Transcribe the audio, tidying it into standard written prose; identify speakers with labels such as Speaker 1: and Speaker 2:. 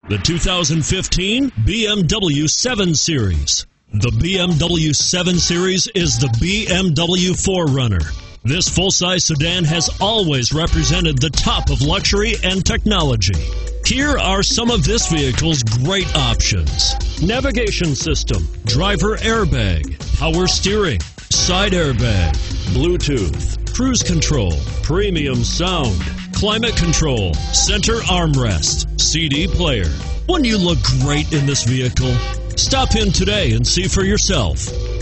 Speaker 1: The 2015 BMW 7 Series. The BMW 7 Series is the BMW 4Runner. This full-size sedan has always represented the top of luxury and technology. Here are some of this vehicle's great options: navigation system, driver airbag, power steering, side airbag, Bluetooth, cruise control, premium sound, climate control, center armrest, CD player. Wouldn't you look great in this vehicle? Stop in today and see for yourself.